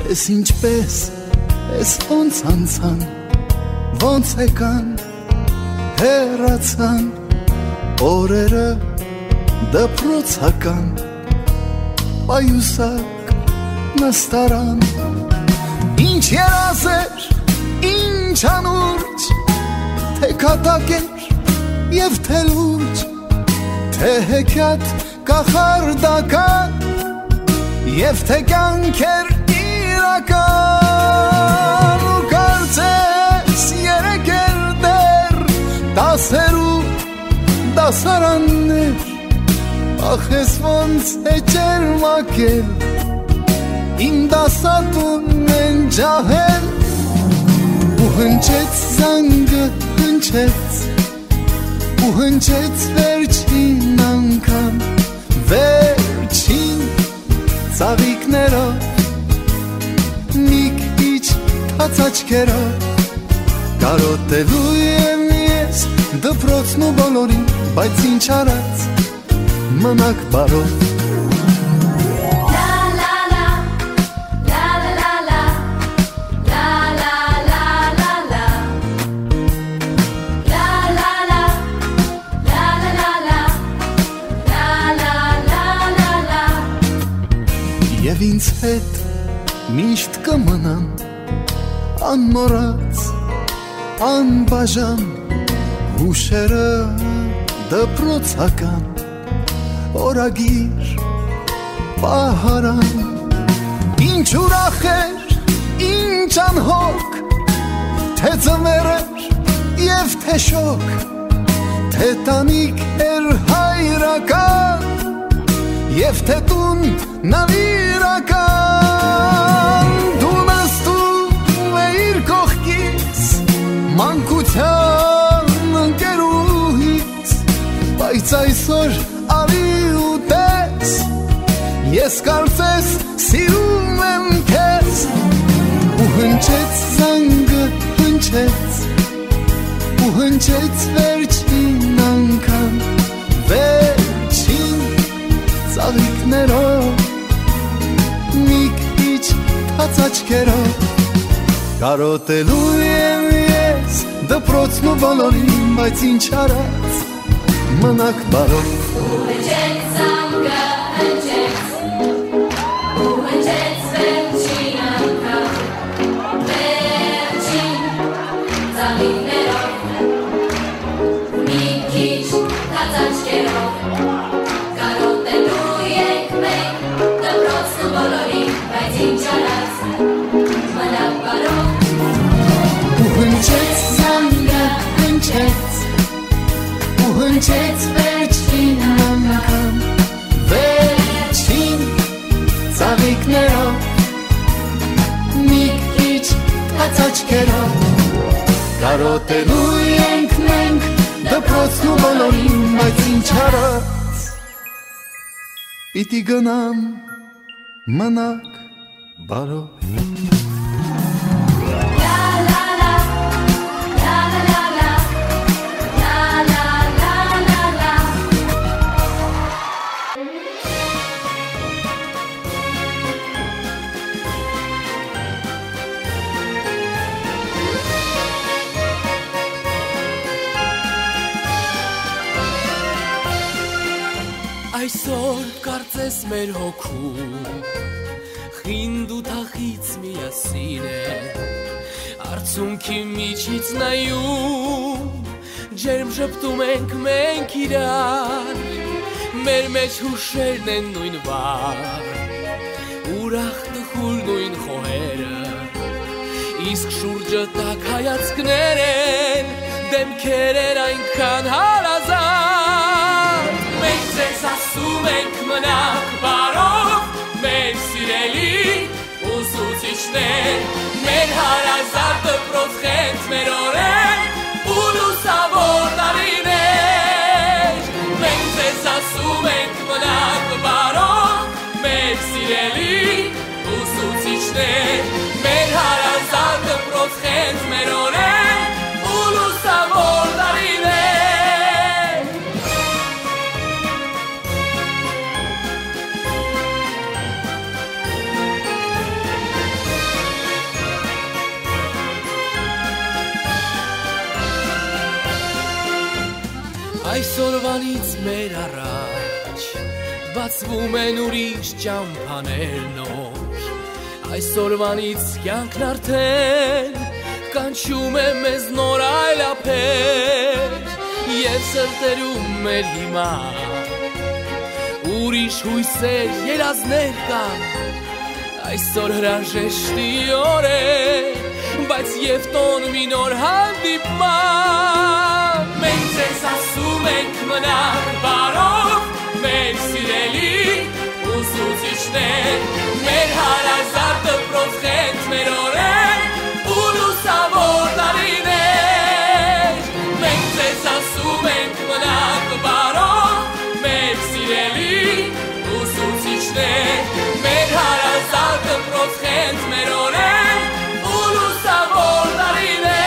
Ես ինչպես, ես ոնց անցան, ոնց եկան, հեռացան, օրերը դպրոցական, պայուսակ նստարան, ինչ երազեր, ինչ անուրջ, թե կատակ էր և թե լուրջ, թե հեքիաթ կախարդական և թե կյանք էր իրական ու կարծես երեկ էր դեռ դասերու դասարաններ ախ ես ոնց է ջերմակել իմ դասատուն են ջահել ու հնչեց զանգը հնչեց ու հնչեց վերջին անգամ վերջին ծաղիկներով մի քիչ թաց աչքերով կարոտելու եմ ես դպրոցն ու բոլորին բայց ինչ արած մնաք բարով Եվ ինձ հետ միշտ կմնան անմոռաց, անբաժան հուշերը դպրոցական օրագիր պահարան ինչ ուրախ էր, ինչ անհոգ թե ձմեռ էր և թե շոգ թե տանիք էր հայրական և թե տուն նավիրական դու նստում էիր կողքից մանկության ընկերուհից բայց այսօր արի ու տես ես կարծես սիրում եմ քեզ ու հնչեց զանգը հնչեց ու հնչեց վերջին անգամ վերջին ծաղիկներով մի քիչ թաց աչքերով կարոտելու եմ ես դպրոցն ու բոլորին բայց ինչ արած մնաք բարով ու հնչեց զանգը հնչեց ու հնչեց վերջին անգամ վերջին ծաղիկներով մի քիչ թաց աչքերով Հնչեց զանգը հնչեց ու հնչեց վերջին անգամ վերջին ծաղիկներով մի քիչ թաց աչքերով կարոտելու ենք մենք դպրոցն ու բոլորին բայց ինչ արած պիտի գնամ մնաք բարով Այսօր կարծես մեր հոգում խինդ ու թախից միասին է արցունքի միջից նայում ջերմ ժպտում ենք մենք իրար մեր մեջ հուշերն են նույն վար ուրախ տխուր նույն խոհերը իսկ շուրջը տաք հայացքներ են դեմքեր են այնքան հարազատ մենք ձեզ ասում ենք մնաք բարով մեր սիրելի ուսուցիչներ մեր հարազատ դպրոց խենթ մեր օրեր ու լուսավոր տարիներ մենք ձեզ ասում ենք մնաք բարով մեր սիրելի ուսուցիչներ մեր հարազատ դպրոց խենթ մեր օրեր ու լուսավոր տարիներ Այսօրվանից մեր առաջ բացվում են ուրիշ ճամփաներ նոր Այսօրվանից կյանքն արդեն կանչում է մեզ նոր այլափեր Եվ սրտերում մեր հիմա ուրիշ հույսեր երազներ կան Այսօր հրաժեշտի օր է բայց և տոն մի նոր հանդիպման Մենք ձեզ ասում ենք մնաք բարով մեր սիրելի ուսուցիչներ Մեր հարազատ դպրոց խենթներ օրեր ու լուսավոր տարիներ Մենք ձեզ ասում ենք մնաք բարով մեր սիրելի ուսուցիչներ Մեր հարազատ դպրոց խենթներ օրեր ու լուսավոր տարիներ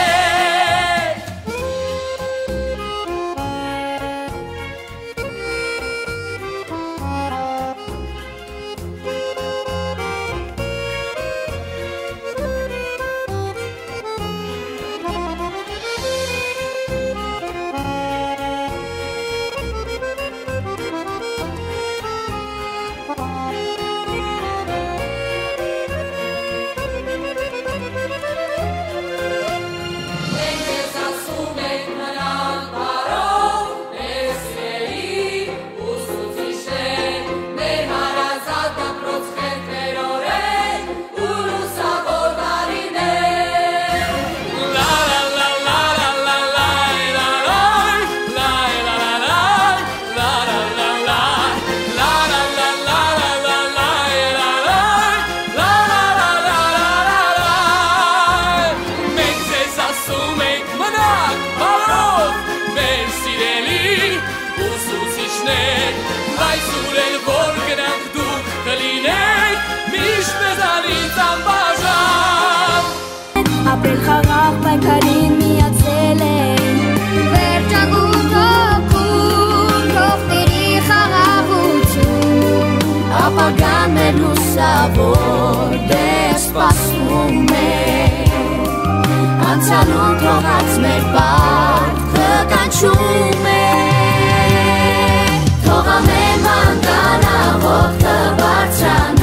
Ապրել խաղաղ պայքարին միացել են Վերջագում թոքում թողների խաղաղություն Ապագան մեր լուսավոր դեր սպասում է Անցյալում թողած մեր բարքը կանչում է Թող ամեն բան կանա ոտքը բարձրան